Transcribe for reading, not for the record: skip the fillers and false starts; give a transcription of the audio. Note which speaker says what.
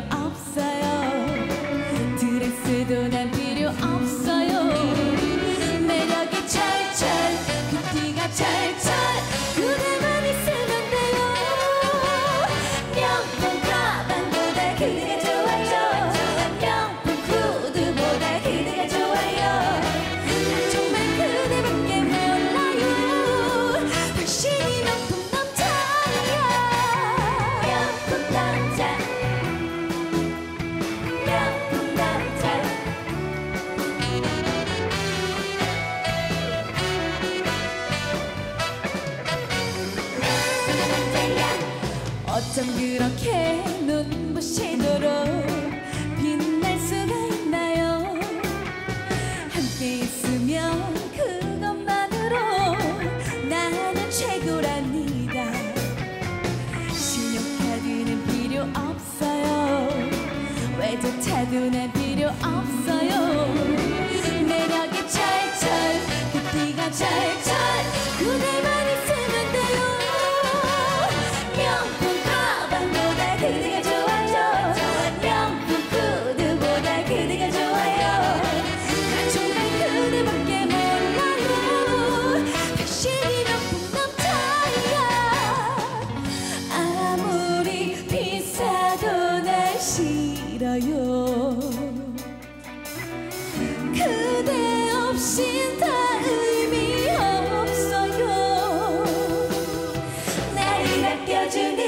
Speaker 1: 없어요. 드레스도 난 필요 없어요. 매력이 철철 뷰티가 철철 그대만 있으면 돼요. 명품 가방보다 그대가 좋아요. 명품 구두보다 그대가 좋아요. 난 정말 그대밖에 몰라요. 당신이 명품 남자야. 명품 남자 명품 남자. 어쩜 그렇게 눈부시도록 빛날 수가 있나요? 함께 있으면 그것만으로 나는 최고랍니다. 신용카드는 필요 없어요. 외제차도 난 필요 없어요. 매력이 철철 뷰티가 철철 그대만 있으면 돼요. 명품 가방보다 그대가 좋아요. 명품 구두보다 그대가 좋아요. 난 정말 그대밖에 몰라요. 당신이 명품 남자야. 아무리 비싸도 날 싫어요. 그대 없인 다 의미 없어요. 나를 아껴주는